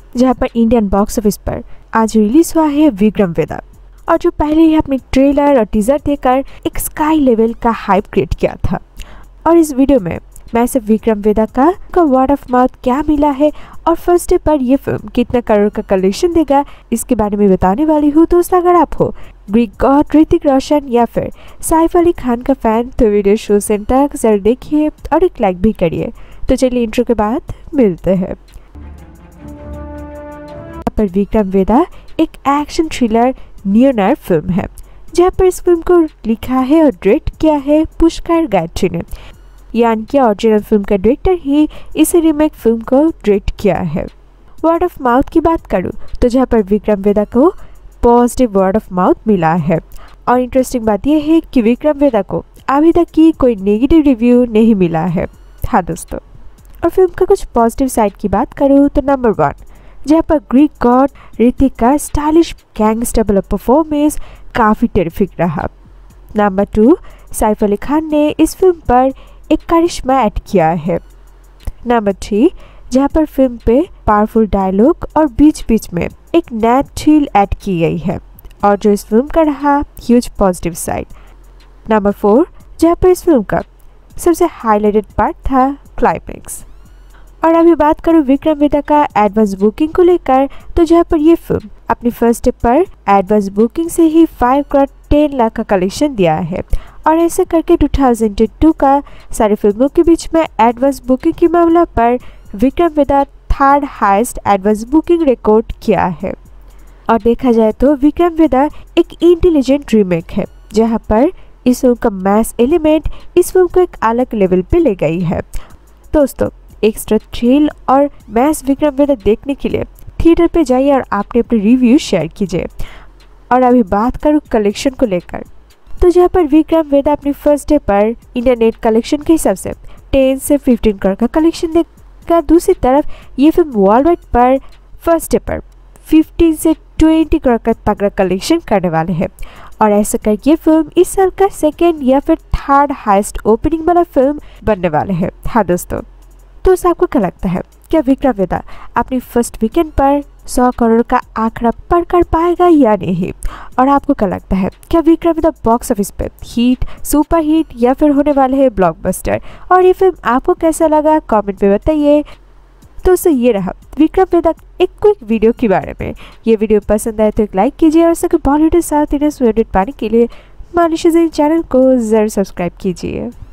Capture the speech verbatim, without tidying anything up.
जहां पर Indian box office पर आज रिलीज हुआ है विक्रम वेदा, और जो पहले ही अपने ट्रेलर और टीजर देकर एक स्काई लेवल का हाइप क्रिएट किया था। और इस वीडियो में मैं सिर्फ विक्रम वेदा का, का वर्ड ऑफ माउथ क्या मिला है और फर्स्ट डे पर यह फिल्म कितना करोड़ का कलेक्शन देगा इसके बारे में बताने वाली हूँ। दोस्त अगर आप हो ग्रीक गॉड ऋतिक रोशन या फिर सैफ अली खान का फैन तो वीडियो शुरू से अंत तक जरूर देखिए और एक लाइक भी करिए। तो चलिए इंट्रो के बाद मिलते हैं। पर विक्रम वेदा एक एक्शन थ्रिलर नियोनार फिल्म है, जहाँ पर इस फिल्म को लिखा है और डायरेक्ट किया है पुष्कर गायत्री ने, यानी कि ओरिजिनल फिल्म का डायरेक्टर ही इस रीमेक फिल्म को डायरेक्ट किया है। वर्ड ऑफ माउथ की बात करूँ तो जहाँ पर विक्रम वेदा को पॉजिटिव वर्ड ऑफ माउथ मिला है, और इंटरेस्टिंग बात यह है कि विक्रम वेदा को अभी तक की कोई नेगेटिव रिव्यू नहीं मिला है। हाँ दोस्तों, और फिल्म का कुछ पॉजिटिव साइड की बात करूँ तो नंबर वन, जहाँ पर ग्रीक गॉड ऋतिक का स्टाइलिश गैंगस्टर वाला परफॉर्मेंस काफ़ी टेरिफिक रहा। नंबर टू, सैफ अली खान ने इस फिल्म पर एक करिश्मा ऐड किया है। नंबर थ्री, जहाँ पर फिल्म पे पावरफुल डायलॉग और बीच बीच में एक नया थ्रिल ऐड की गई है, और जो इस फिल्म का रहा huge positive side. Number four, जहाँ पर इस फिल्म का सबसे हाईलाइटेड पार्ट था क्लाइमैक्स। और अभी बात करूँ विक्रम वेदा का एडवांस बुकिंग को लेकर तो जहाँ पर ये फिल्म अपनी फर्स्ट डे पर एडवांस बुकिंग से ही फाइव करोड़ टेन लाख का कलेक्शन दिया है, और ऐसे करके दो हज़ार बाईस का सारी फिल्मों के बीच में एडवांस बुकिंग के मामला पर Vikram Vedha third highest advance booking record किया है। और देखा जाए तो विक्रम वेदा एक इंटेलिजेंट रीमेक है, जहाँ पर इस फिल्म का मैस एलिमेंट इस फिल्म को एक अलग लेवल पे ले गई है। दोस्तों, एक्स्ट्रा थ्रिल और मैस विक्रम वेदा देखने के लिए थिएटर पे जाइए और आपने अपने रिव्यू शेयर कीजिए। और अभी बात करूँ कलेक्शन को लेकर तो जहाँ पर विक्रम वेदा अपनी फर्स्ट डे पर इंटरनेट कलेक्शन के हिसाब से टेन से फिफ्टीन करोड़ का कलेक्शन देगा, दूसरी तरफ ये फिल्म वर्ल्ड वाइड पर फर्स्ट डे पर फिफ्टीन से ट्वेंटी करोड़ का तगड़ा कलेक्शन करने वाले हैं, और ऐसा करके ये फिल्म इस साल का सेकेंड या फिर थर्ड हाईएस्ट ओपनिंग वाला फिल्म बनने वाले हैं। हाँ दोस्तों, तो आपको क्या लगता है, क्या विक्रम वेदा अपनी फर्स्ट वीकेंड पर सौ करोड़ का आंकड़ा पार कर पाएगा या नहीं? और आपको क्या लगता है, क्या विक्रम वेदा बॉक्स ऑफिस पे हिट, सुपर हिट या फिर होने वाले हैं ब्लॉकबस्टर? और ये फिल्म आपको कैसा लगा कमेंट में बताइए। तो उससे ये रहा विक्रम वेदा एक क्विक वीडियो के बारे में। ये वीडियो पसंद आए तो एक लाइक कीजिए, और सके बॉलीवुड साउथ इंडियन पाने के लिए मानिश चैनल को जरूर सब्सक्राइब कीजिए।